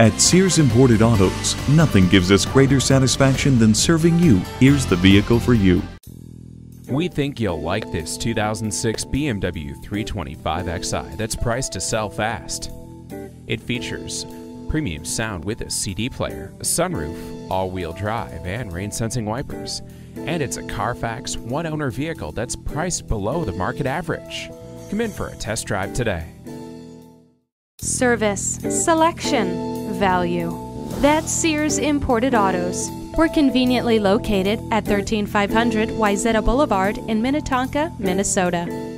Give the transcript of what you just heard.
At Sears Imported Autos, nothing gives us greater satisfaction than serving you. Here's the vehicle for you. We think you'll like this 2006 BMW 325xi that's priced to sell fast. It features premium sound with a CD player, a sunroof, all-wheel drive, and rain-sensing wipers. And it's a Carfax one-owner vehicle that's priced below the market average. Come in for a test drive today. Service, selection, value. That's Sears Imported Autos. We're conveniently located at 13500 Wayzata Boulevard in Minnetonka, Minnesota.